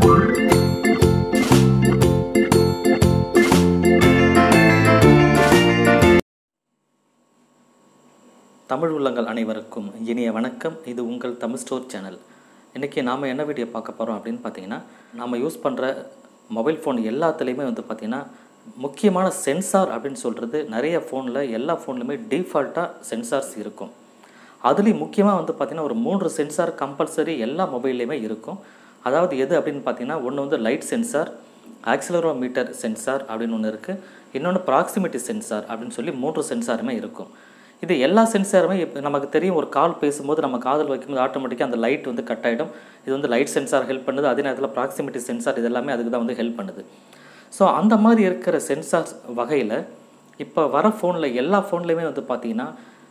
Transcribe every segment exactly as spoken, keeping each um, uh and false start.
தமிழ் உள்ளங்கள் அனைவருக்கும் இனிய வணக்கம். இது உங்கள் தமிழ் ஸ்டோர் சேனல். இன்றைக்கி நாம் என்ன வீடியோ பார்க்க போகிறோம் அப்படின்னு பார்த்தீங்கன்னா, நாம் யூஸ் பண்ணுற மொபைல் ஃபோன் எல்லாத்துலேயுமே வந்து பார்த்திங்கன்னா முக்கியமான சென்சார் அப்படின்னு சொல்கிறது நிறைய ஃபோனில் எல்லா ஃபோன்லையுமே டிஃபால்ட்டாக சென்சார்ஸ் இருக்கும். அதுலேயும் முக்கியமாக வந்து பார்த்திங்கன்னா ஒரு மூன்று சென்சார் கம்பல்சரி எல்லா மொபைல்லையுமே இருக்கும். அதாவது எது அப்படின்னு பார்த்தீங்கன்னா, ஒன்று வந்து லைட் சென்சார், ஆக்சிலரோமீட்டர் சென்சார் அப்படின்னு ஒன்று இருக்குது. இன்னொன்று ப்ராக்சிமிட்டி சென்சார் அப்படின்னு சொல்லி மூன்று சென்சாருமே இருக்கும். இது எல்லா சென்சாருமே இப்போ நமக்கு தெரியும், ஒரு கால் பேசும்போது நம்ம காதில் வைக்கும்போது ஆட்டோமேட்டிக்காக அந்த லைட் வந்து கட் ஆகிடும். இது வந்து லைட் சென்சார் ஹெல்ப் பண்ணுது. அதே நேரத்தில் ப்ராக்சிமிட்டி சென்சார் இது எல்லாமே அதுக்கு தான் வந்து ஹெல்ப் பண்ணுது. ஸோ அந்த மாதிரி இருக்கிற சென்சார்ஸ் வகையில் இப்போ வர ஃபோனில் எல்லா ஃபோன்லேயுமே வந்து பார்த்திங்கன்னா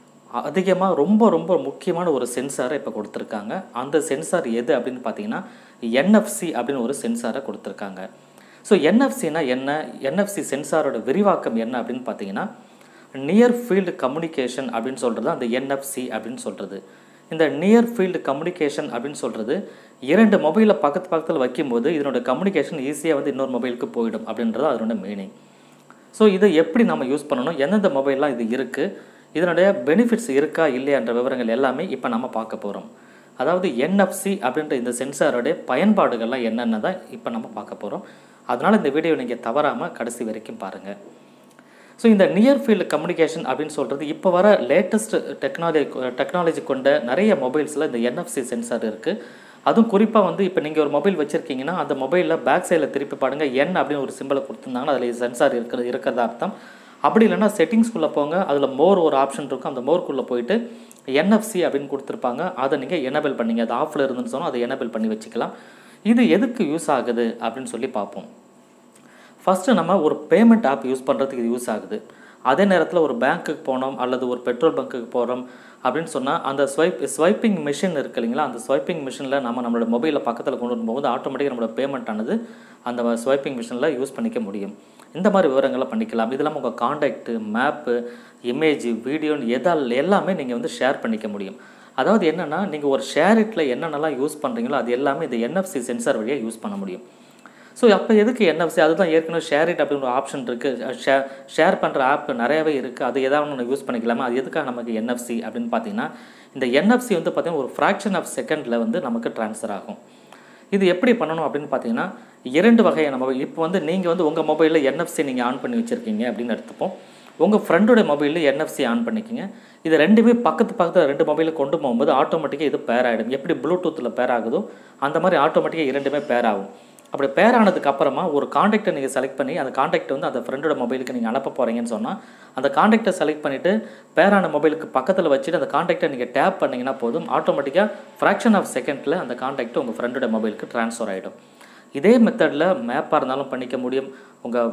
அதிகமாக ரொம்ப ரொம்ப முக்கியமான ஒரு சென்சாரை இப்போ கொடுத்துருக்காங்க. அந்த சென்சார் எது அப்படின்னு பார்த்தீங்கன்னா என்எஃப்சி அப்படின்னு ஒரு சென்சாரை கொடுத்துருக்காங்க. ஸோ என்எஃப்சினா என்ன, என்எஃப்சி சென்சாரோட விரிவாக்கம் என்ன அப்படின்னு பார்த்தீங்கன்னா, நியர் ஃபீல்டு கம்யூனிகேஷன் அப்படின்னு சொல்கிறது அந்த என்எஃப்சி அப்படின்னு சொல்கிறது. இந்த நியர் ஃபீல்டு கம்யூனிகேஷன் அப்படின்னு சொல்கிறது இரண்டு மொபைலில் பக்கத்து பக்கத்தில் வைக்கும்போது இதனோட கம்யூனிகேஷன் ஈஸியாக வந்து இன்னொரு மொபைலுக்கு போயிடும் அப்படின்றது அதனோட மீனிங். ஸோ இதை எப்படி நம்ம யூஸ் பண்ணணும், எந்தெந்த மொபைல்லாம் இது இருக்குது, இதனுடைய பெனிஃபிட்ஸ் இருக்கா இல்லையான்ற விவரங்கள் எல்லாமே இப்போ நம்ம பார்க்க போகிறோம். அதாவது என்எஃப்சி அப்படின்ற இந்த சென்சாரோடைய பயன்பாடுகள்லாம் என்னென்ன தான் இப்போ நம்ம பார்க்க போகிறோம். அதனால் இந்த வீடியோ நீங்கள் தவறாமல் கடைசி வரைக்கும் பாருங்கள். ஸோ இந்த நியர் ஃபீல்டு கம்யூனிகேஷன் அப்படின்னு சொல்கிறது இப்போ வர லேட்டஸ்ட் டெக்னாலஜி டெக்னாலஜி கொண்ட நிறைய மொபைல்ஸில் இந்த என்எஃப்சி சென்சார் இருக்குது. அதுவும் குறிப்பாக வந்து இப்போ நீங்கள் ஒரு மொபைல் வச்சுருக்கீங்கன்னா அந்த மொபைலில் பேக் சைடில் திருப்பி பாருங்கள், என் அப்படின்னு ஒரு சிம்பிளை கொடுத்துருந்தாங்கன்னா அதில் சென்சார் இருக்கிறது இருக்கிறதா அர்த்தம். அப்படி இல்லைன்னா செட்டிங்ஸ்குள்ளே போங்க, அதில் மோர் ஒரு ஆப்ஷன் இருக்கும், அந்த மோர்க்குள்ளே போயிட்டு என்எஃப்சி அப்படின்னு கொடுத்துருப்பாங்க. அதை நீங்கள் எனேபிள் பண்ணிங்க. அது ஆஃபில் இருந்துன்னு சொன்னால் அதை எனேபிள் பண்ணி வச்சுக்கலாம். இது எதுக்கு யூஸ் ஆகுது அப்படின்னு சொல்லி பார்ப்போம். ஃபஸ்ட்டு நம்ம ஒரு பேமெண்ட் ஆப் யூஸ் பண்ணுறதுக்கு இது யூஸ் ஆகுது. அதே நேரத்தில் ஒரு பேங்க்குக்கு போனோம் அல்லது ஒரு பெட்ரோல் பங்க்குக்கு போகிறோம் அப்படின்னு சொன்னால் அந்த ஸ்வைப் ஸ்வைப்பிங் மிஷின் இருக்குது இல்லைங்களா, அந்த ஸ்வைப்பிங் மிஷினில் நம்ம நம்மளோட மொபைலில் பக்கத்தில் கொண்டு வரும்போது ஆட்டோமேட்டிக்காக நம்மளோட பேமெண்ட் ஆனது அந்த ஸ்வைப்பிங் மிஷினில் யூஸ் பண்ணிக்க முடியும். இந்த மாதிரி விவரங்களை பண்ணிக்கலாம். இது இல்லாமல் உங்கள் காண்டாக்டு, மேப்பு, இமேஜ், வீடியோன்னு எதால் எல்லாமே நீங்கள் வந்து ஷேர் பண்ணிக்க முடியும். அதாவது என்னென்னா, நீங்கள் ஒரு ஷேர் இட்டில் என்னென்னலாம் யூஸ் பண்ணுறீங்களோ அது எல்லாமே இந்த என்எஃப்சி சென்சார் வழியாக யூஸ் பண்ண முடியும். ஸோ அப்போ எதுக்கு என்எஃப்சி? அதுதான் ஏற்கனவே ஷேர் இட் அப்படின்னு ஒரு ஆப்ஷன் இருக்குது. ஷே ஷேர் பண்ணுற ஆப் நிறையவே இருக்குது. அது எதாவது ஒன்று யூஸ் பண்ணிக்கலாமா? அது எதுக்காக நமக்கு என்எஃப்சி அப்படின்னு பார்த்தீங்கன்னா, இந்த என்எஃப்சி வந்து பார்த்திங்கன்னா ஒரு ஃப்ராக்ஷன் ஆஃப் செகண்டில் வந்து நமக்கு ட்ரான்ஸ்ஃபர் ஆகும். இது எப்படி பண்ணணும் அப்படின்னு பார்த்தீங்கன்னா, இரண்டு வகையான மொபைல். இப்போ வந்து நீங்கள் வந்து உங்கள் மொபைலில் என்எஃப்சி நீங்கள் ஆன் பண்ணி வச்சுருக்கீங்க அப்படின்னு எடுத்துப்போம். உங்கள் ஃப்ரெண்டோடைய மொபைலில் என்எஃப்சி ஆன் பண்ணிக்கிங்க. இது ரெண்டுமே பக்கத்து பக்கத்தில் ரெண்டு மொபைலில் கொண்டு போகும்போது ஆட்டோமேட்டிக்காக இது பேர் ஆகிடும். எப்படி ப்ளூடூத்தில் பேர் ஆகுதோ அந்த மாதிரி ஆட்டோமேட்டிக்காக இரண்டுமே பேர் ஆகும். அப்படி பேர் ஆனதுக்கு அப்புறமா ஒரு காண்டாக்டை நீங்கள் செலக்ட் பண்ணி அந்த காண்டாக்ட் வந்து அந்த ஃப்ரெண்டோட மொபைலுக்கு நீங்கள் அனுப்ப போகிறீங்கன்னு சொன்னால் அந்த காண்டாக்டை செலக்ட் பண்ணிவிட்டு பேரான மொபைலுக்கு பக்கத்தில் வச்சுட்டு அந்த காண்டாக்டை நீங்கள் டேப் பண்ணிங்கன்னா போதும், ஆட்டோமேட்டிக்காக ஃப்ராக்ஷன் ஆஃப் செகண்டில் அந்த காண்டாக்ட் உங்கள் ஃப்ரெண்டோட மொபைலுக்கு ட்ரான்ஸ்ஃபர் ஆகிடும். இதே மெத்தடில் மேப்பாக இருந்தாலும் பண்ணிக்க முடியும், உங்கள்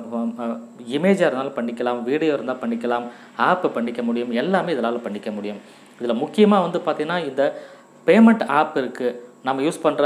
இமேஜாக இருந்தாலும் பண்ணிக்கலாம், வீடியோ இருந்தால் பண்ணிக்கலாம், ஆப்பு பண்ணிக்க முடியும், எல்லாமே இதனால் பண்ணிக்க முடியும். இதில் முக்கியமாக வந்து பார்த்திங்கன்னா இந்த பேமெண்ட் ஆப் இருக்குது. நம்ம யூஸ் பண்ணுற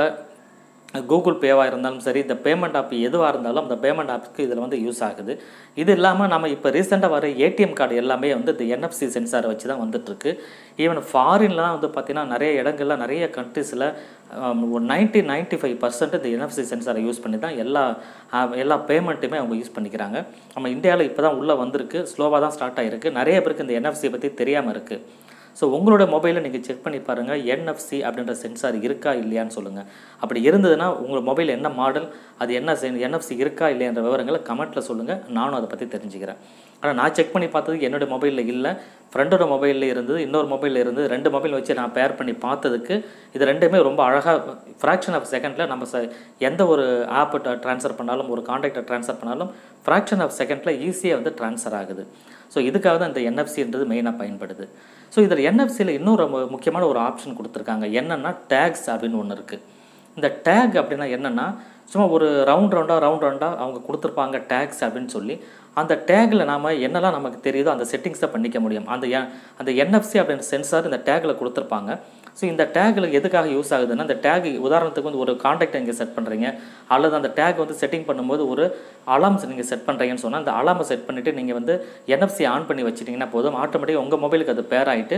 கூகுள் பேவாக இருந்தாலும் சரி, இந்த பேமெண்ட் ஆப் எதுவாக இருந்தாலும் அந்த பேமெண்ட் ஆப்புக்கு இதில் வந்து யூஸ் ஆகுது. இது இல்லாமல் நம்ம இப்போ ரீசெண்டாக வர ஏடிஎம் கார்டு எல்லாமே வந்து இந்த என்எஃப்சி சென்சாரை வச்சு தான் வந்துட்டுருக்கு. ஈவன் ஃபாரின்லாம் வந்து பார்த்திங்கன்னா நிறைய இடங்களில் நிறைய கண்ட்ரீஸில் ஒரு நைன்ட்டி நைன்ட்டி ஃபைவ் பர்சன்ட் இந்த என்எஃப்சி சென்சாரை யூஸ் பண்ணி தான் எல்லா எல்லா பேமெண்ட்டுமே அவங்க யூஸ் பண்ணிக்கிறாங்க. நம்ம இந்தியாவில் இப்போ தான் உள்ளே வந்திருக்கு, ஸ்லோவாக தான் ஸ்டார்ட் ஆகிருக்கு. நிறைய பேருக்கு இந்த என்எஃப்சி பற்றி தெரியாமல் இருக்குது. ஸோ உங்களோட மொபைலில் நீங்கள் செக் பண்ணி பாருங்கள், என்எஃப்சி அப்படின்ற சென்சார் இருக்கா இல்லையான்னு சொல்லுங்கள். அப்படி இருந்ததுன்னா உங்கள் மொபைல் என்ன மாடல், அது என்ன சென் என்எஃப்சி இருக்கா இல்லையான்ற விவரங்களை கமெண்ட்டில் சொல்லுங்கள், நானும் அதை பற்றி தெரிஞ்சுக்கிறேன். ஆனால் நான் செக் பண்ணி பார்த்தது என்னோடய மொபைலில் இல்லை, ஃப்ரெண்டோட மொபைலில் இருந்தது, இன்னொரு மொபைலில் இருந்தது. ரெண்டு மொபைல் வச்சு நான் பேர் பண்ணி பார்த்ததுக்கு இது ரெண்டுமே ரொம்ப அழகாக ஃப்ராக்ஷன் ஆஃப் செகண்டில் நம்ம ச எந்த ஒரு ஆப்பை ட்ரான்ஸ்ஃபர் பண்ணாலும், ஒரு காண்டாக்டை ட்ரான்ஸ்ஃபர் பண்ணாலும் ஃப்ராக்ஷன் ஆஃப் செகண்டில் ஈஸியாக வந்து ட்ரான்ஸ்ஃபர் ஆகுது. ஸோ இதுக்காக தான் இந்த என்எஃப்சின்றது மெயினாக பயன்படுது. ஸோ இதில் என்எஃப்சியில் இன்னொரு முக்கியமான ஒரு ஆப்ஷன் கொடுத்துருக்காங்க. என்னென்னா டேக்ஸ் அப்படின்னு ஒன்று இருக்குது. இந்த டேக் அப்படின்னா என்னென்னா, சும்மா ஒரு ரவுண்ட் ரவுண்டாக ரவுண்ட் ரவுண்டாக அவங்க கொடுத்துருப்பாங்க டேக்ஸ் அப்படின்னு சொல்லி. அந்த டேகில் நாம் என்னெல்லாம் நமக்கு தெரியுதோ அந்த செட்டிங்ஸை பண்ணிக்க முடியும். அந்த அந்த என்எஃப்சி அப்படின்ற சென்சார் இந்த டேகில் கொடுத்துருப்பாங்க. ஸோ இந்த டேகில் எதுக்காக யூஸ் ஆகுதுன்னா, இந்த டேக் உதாரணத்துக்கு வந்து ஒரு காண்டாக்டை நீங்கள் செட் பண்ணுறீங்க அல்லது அந்த டேக் வந்து செட்டிங் பண்ணும்போது ஒரு அலார்ம்ஸ் நீங்கள் செட் பண்ணுறீங்கன்னு சொன்னால் அந்த அலார்மை செட் பண்ணிவிட்டு நீங்கள் வந்து என்எஃப்சி ஆன் பண்ணி வச்சிட்டிங்கன்னா போதும், ஆட்டோமேட்டிக்காக உங்கள் மொபைலுக்கு அது பேர் ஆகிட்டு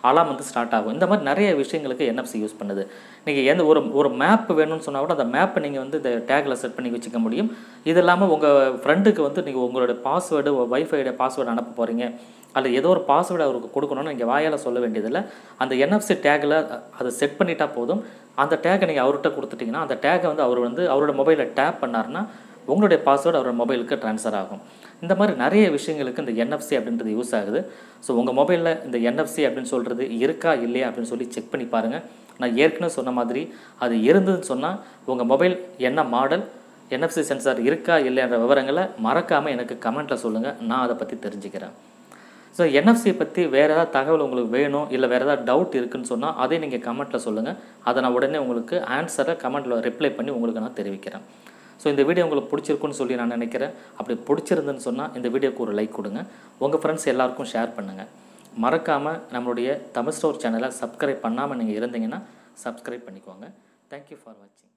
அலாம் வந்து ஸ்டார்ட் ஆகும். இந்த மாதிரி நிறைய விஷயங்களுக்கு என்எஃப்சி யூஸ் பண்ணுது. நீங்கள் எந்த ஒரு ஒரு மேப் வேணும்னு சொன்னால் கூட அந்த மேப்பை நீங்கள் வந்து இந்த டேக்கில் செட் பண்ணி வச்சுக்க முடியும். இது இல்லாமல் உங்கள் ஃப்ரெண்டுக்கு வந்து நீங்கள் உங்களோட பாஸ்வேர்டு வைஃபையோட பாஸ்வேர்டு அனுப்ப போகிறீங்க, அல்லது ஏதோ ஒரு பாஸ்வேர்டு அவருக்கு கொடுக்கணும்னு நீங்கள் வாயால் சொல்ல வேண்டியதில்லை. அந்த என்எஃப்சி டேக்கில் அதை செட் பண்ணிட்டா போதும். அந்த டேக்கை நீங்கள் அவர்கிட்ட கொடுத்துட்டிங்கன்னா அந்த டேக்கை வந்து அவர் வந்து அவரோட மொபைலில் டேப் பண்ணார்னா உங்களுடைய பாஸ்வேர்டு அவரோட மொபைலுக்கு ட்ரான்ஸ்ஃபர் ஆகும். இந்த மாதிரி நிறைய விஷயங்களுக்கு இந்த என்எஃப்சி அப்படின்றது யூஸ் ஆகுது. ஸோ உங்கள் மொபைலில் இந்த என்எஃப்சி அப்படின்னு சொல்கிறது இருக்கா இல்லையா அப்படின்னு சொல்லி செக் பண்ணி பாருங்கள். நான் ஏற்கனவே சொன்ன மாதிரி அது இருந்ததுன்னு சொன்னால் உங்கள் மொபைல் என்ன மாடல், என்எஃப்சி சென்சார் இருக்கா இல்லைன்ற விவரங்களை மறக்காமல் எனக்கு கமெண்ட்டில் சொல்லுங்கள். நான் அதை பற்றி தெரிஞ்சுக்கிறேன். ஸோ என்எஃப்சி பற்றி வேறு ஏதாவது தகவல் உங்களுக்கு வேணும், இல்லை வேறு ஏதாவது டவுட் இருக்குதுன்னு சொன்னால் அதை நீங்கள் கமெண்ட்டில் சொல்லுங்கள். அதை நான் உடனே உங்களுக்கு ஆன்சரை கமெண்ட்டில் ரிப்ளை பண்ணி உங்களுக்கு நான் தெரிவிக்கிறேன். ஸோ இந்த வீடியோ உங்களுக்கு பிடிச்சிருக்குன்னு சொல்லி நான் நினைக்கிறேன். அப்படி பிடிச்சிருந்துன்னு சொன்னால் இந்த வீடியோக்கு ஒரு லைக் கொடுங்க. உங்கள் ஃப்ரெண்ட்ஸ் எல்லாருக்கும் ஷேர் பண்ணுங்கள். மறக்காமல் நம்மளுடைய தமிழ் ஸ்டோர் சேனலை சப்ஸ்கிரைப் பண்ணாமல் நீங்கள் இருந்தீங்கன்னா சப்ஸ்கிரைப் பண்ணிக்கோங்க. தேங்க்யூ ஃபார் வாட்சிங்.